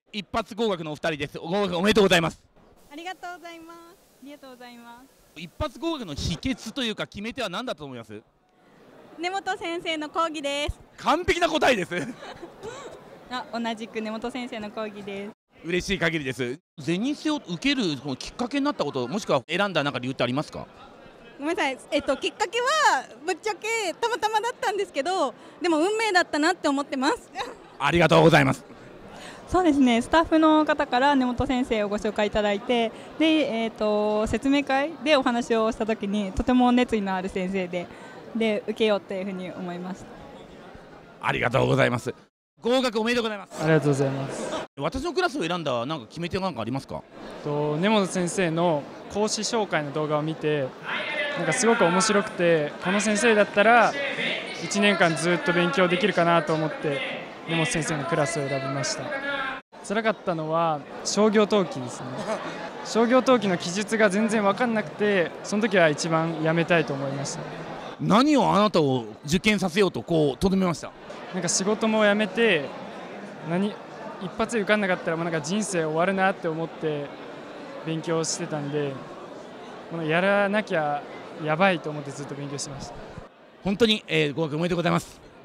一発合格のお二人です。合格おめでとうございます。 ありがとうございます。ありがとうございます。 一発合格の秘訣というか決め手は何だと思います？ 根本先生の講義です。 完璧な答えです同じく根本先生の講義です。 嬉しい限りです。ゼニセを受けるこのきっかけになったこと、もしくは選んだなんか理由ってありますか？ ごめんなさい、きっかけはぶっちゃけたまたまだったんですけど、でも運命だったなって思ってますありがとうございます。 そうですね、スタッフの方から根本先生をご紹介いただいて、で、説明会でお話をしたときにとても熱意のある先生で受けようというふうに思いました。 ありがとうございます。合格おめでとうございます。 ありがとうございます。 私のクラスを選んだなんか決め手なんかありますか？ 根本先生の講師紹介の動画を見て、なんかすごく面白くて、この先生だったら1年間ずっと勉強できるかなと思って根本先生のクラスを選びました。辛かったのは商業登記ですね。商業登記の記述が全然分かんなくて、その時は一番やめたいと思いました。 何をあなたを受験させようととどめました？ なんか仕事も辞めて、一発で受かんなかったらもうなんか人生終わるなって思って勉強してたんで、もうやらなきゃやばいと思ってずっと勉強してました。 本当に、合格おめでとうございます。